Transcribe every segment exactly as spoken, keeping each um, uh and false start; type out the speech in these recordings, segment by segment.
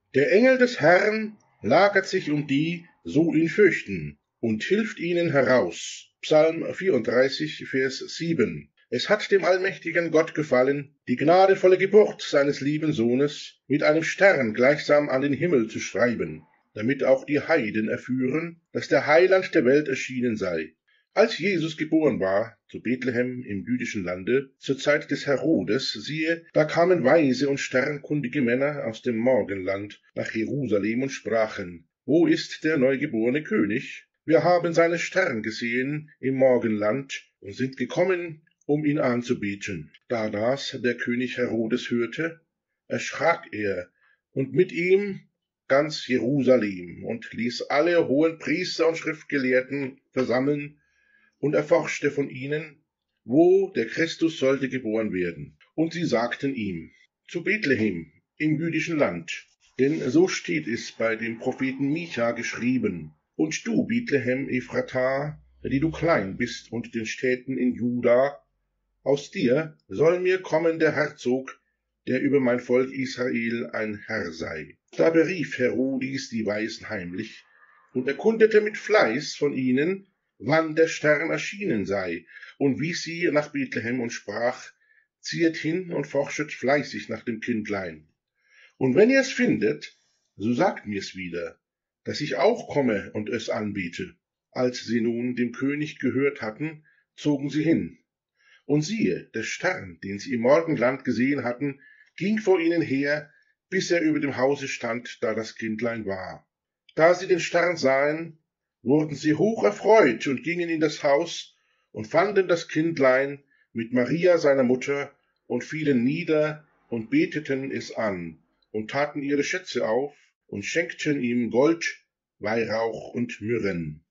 Der Engel des Herrn lagert sich um die, so ihn fürchten, und hilft ihnen heraus. Psalm vierunddreißig, Vers sieben. Es hat dem allmächtigen Gott gefallen, die gnadenvolle Geburt seines lieben Sohnes mit einem Stern gleichsam an den Himmel zu schreiben, damit auch die Heiden erführen, dass der Heiland der Welt erschienen sei. Als Jesus geboren war, zu Bethlehem im jüdischen Lande, zur Zeit des Herodes, siehe, da kamen weise und sternkundige Männer aus dem Morgenland nach Jerusalem und sprachen, wo ist der neugeborene König? Wir haben seinen Stern gesehen im Morgenland und sind gekommen, um ihn anzubeten. Da das der König Herodes hörte, erschrak er, und mit ihm ganz Jerusalem, und ließ alle hohen Priester und Schriftgelehrten versammeln, und erforschte von ihnen, wo der Christus sollte geboren werden. Und sie sagten ihm, zu Bethlehem im jüdischen Land, denn so steht es bei dem Propheten Micha geschrieben, und du, Bethlehem Ephrata, die du klein bist unter den Städten in Juda, aus dir soll mir kommen der Herzog, der über mein Volk Israel ein Herr sei. Da berief Herodis die Weisen heimlich und erkundete mit Fleiß von ihnen, wann der Stern erschienen sei, und wies sie nach Bethlehem und sprach, ziehet hin und forschet fleißig nach dem Kindlein. Und wenn ihr es findet, so sagt mir's wieder, dass ich auch komme und es anbete. Als sie nun dem König gehört hatten, zogen sie hin. Und siehe, der Stern, den sie im Morgenland gesehen hatten, ging vor ihnen her, bis er über dem Hause stand, da das Kindlein war. Da sie den Stern sahen, wurden sie hoch erfreut und gingen in das Haus und fanden das Kindlein mit Maria seiner Mutter und fielen nieder und beteten es an und taten ihre Schätze auf und schenkten ihm Gold, Weihrauch und Myrrhen.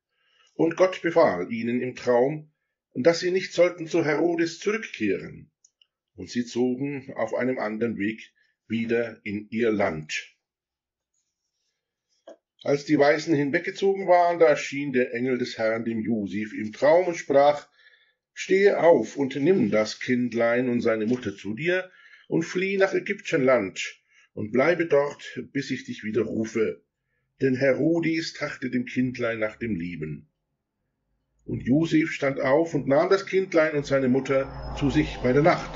Und Gott befahl ihnen im Traum, dass sie nicht sollten zu Herodes zurückkehren, und sie zogen auf einem anderen Weg wieder in ihr Land. Als die Weisen hinweggezogen waren, da erschien der Engel des Herrn dem Josef im Traum und sprach, stehe auf und nimm das Kindlein und seine Mutter zu dir und flieh nach Ägyptenland und bleibe dort, bis ich dich wieder rufe, denn Herodis trachte dem Kindlein nach dem Leben. Und Josef stand auf und nahm das Kindlein und seine Mutter zu sich bei der Nacht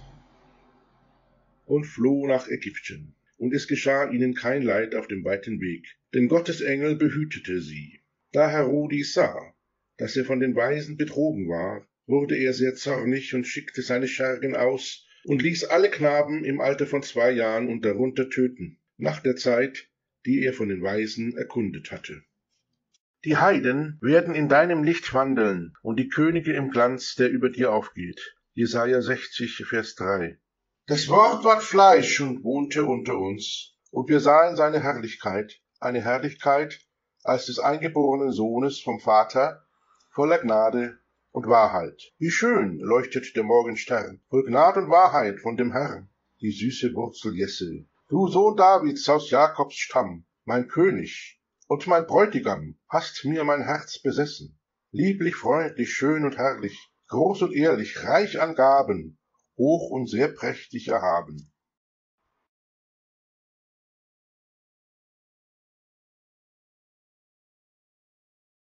und floh nach Ägypten. Und es geschah ihnen kein Leid auf dem weiten Weg, denn Gottes Engel behütete sie. Da Herodis sah, dass er von den Weisen betrogen war, wurde er sehr zornig und schickte seine Schergen aus und ließ alle Knaben im Alter von zwei Jahren und darunter töten, nach der Zeit, die er von den Weisen erkundet hatte. Die Heiden werden in deinem Licht wandeln und die Könige im Glanz, der über dir aufgeht. Jesaja sechzig, Vers drei. Das Wort ward Fleisch und wohnte unter uns, und wir sahen seine Herrlichkeit, eine Herrlichkeit als des eingeborenen Sohnes vom Vater, voller Gnade und Wahrheit. Wie schön leuchtet der Morgenstern, voll Gnade und Wahrheit von dem Herrn, die süße Wurzel Jesse. Du Sohn Davids aus Jakobs Stamm, mein König und mein Bräutigam, hast mir mein Herz besessen. Lieblich, freundlich, schön und herrlich, groß und ehrlich, reich an Gaben, hoch und sehr prächtig erhaben.